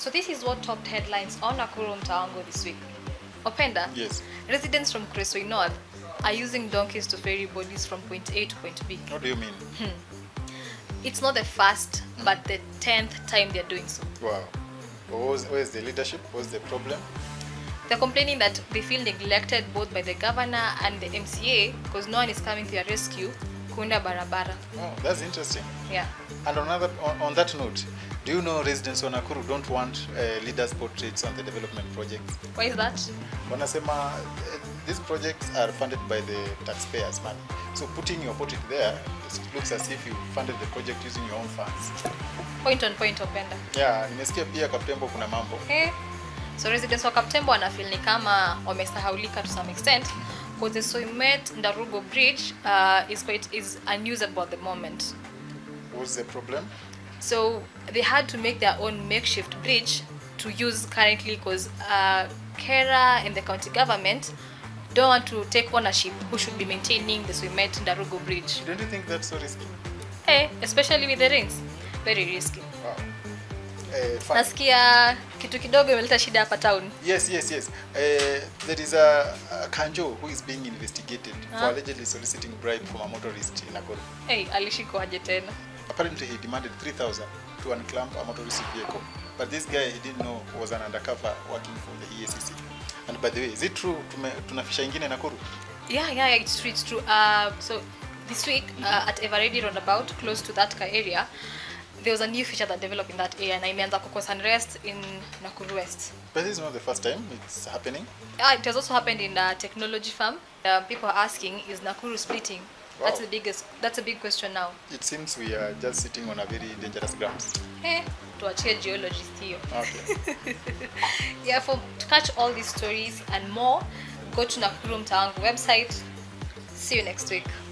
So this is what topped headlines on Nakuru Mtawango this week. Openda, Yes. residents from Kresoi North are using donkeys to ferry bodies from point A to point B. What do you mean? It's not the first, but the 10th time they're doing so. Wow. Where's the leadership? What's the problem? They're complaining that they feel neglected both by the governor and the MCA because no one is coming to their rescue. Kunda barabara. Oh, that's interesting. Yeah. And on that note, do you know residents of Nakuru don't want leaders' portraits on the development projects? Why is that? Wanasema these projects are funded by the taxpayers' money. So putting your portrait there, it looks as if you funded the project using your own funds. Point on point, Openda. Yeah, nimesikia pia Kaptembo kuna mambo. Okay. So residents wa Kaptembo wanafeel ni kama wamesahaulika to some extent because the Soimet Ndarugo bridge is unusable at the moment. What's the problem? So they had to make their own makeshift bridge to use currently because Kera and the county government don't want to take ownership who should be maintaining the Soimet Ndarugo bridge. Don't you think that's so risky? Hey, especially with the rings. Very risky. Wow. Nasikia kitu kidogo imeleta shida hapa town. Yes. There is a Kanjo who is being investigated for allegedly soliciting bribe from a motorist in Nakuru. Hey, alishikwaje tena? Apparently he demanded 3,000 to unclamp a motorist vehicle. But this guy, he didn't know was an undercover working for the EACC. And by the way, is it true tunafisha ingine Nakuru? Yeah, it's true. So this week at Everready roundabout, close to that area, there was a new feature that developed in that area, na imeanza kukosa unrest in Nakuru West. But this is not the first time it's happening. It has also happened in a technology farm. People are asking, is Nakuru splitting? Wow. That's a big question now. It seems we are just sitting on a very dangerous grounds. Tuachie geologist hiyo. Okay. Yeah, to catch all these stories and more, go to Nakuru Mtawango website. See you next week.